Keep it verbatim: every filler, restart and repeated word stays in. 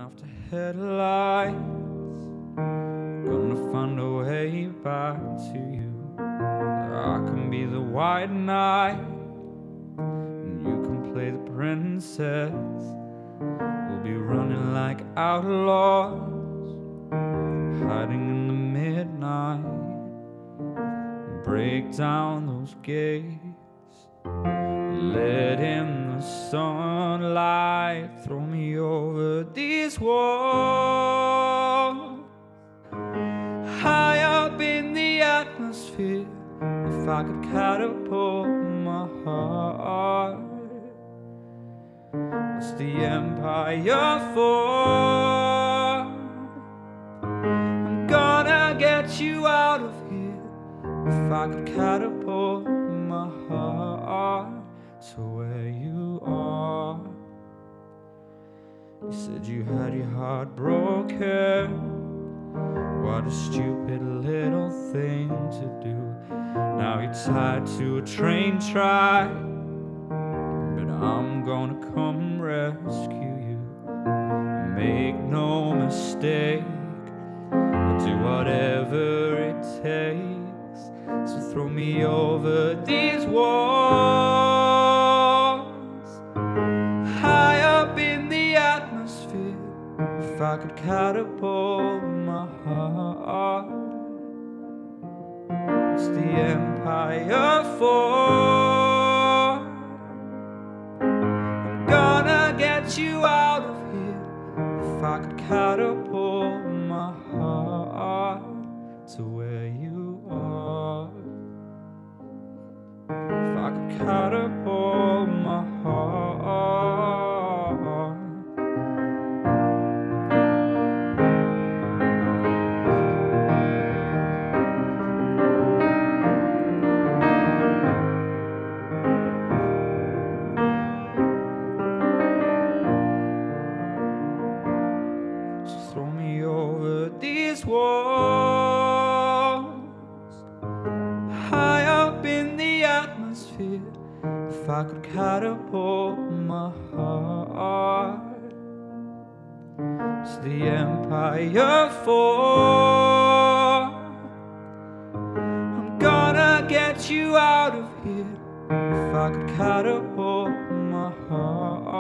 after headlights, gonna find a way back to you. I can be the white knight and you can play the princess. We'll be running like outlaws, hiding in the midnight. Break down those gates, let in the sunlight. Throw me over these walls, high up in the atmosphere. If I could catapult my heart, what's the empire for? I'm gonna get you out of here. If I could catapult my heart to where you are. You said you had your heart broken. What a stupid little thing to do. Now you're tied to a train track, but I'm gonna come rescue you. Make no mistake, I'll do whatever it takes. So throw me over these walls, high up in the atmosphere. If I could catapult my heart, what's the empire for? I'm gonna get you out of here. If I could catapult my heart to where you are. If I could catapult my heart. So throw me over these walls, high up in the atmosphere. If I could catapult my heart, it's the empire for. I'm gonna get you out of here. If I could catapult my heart.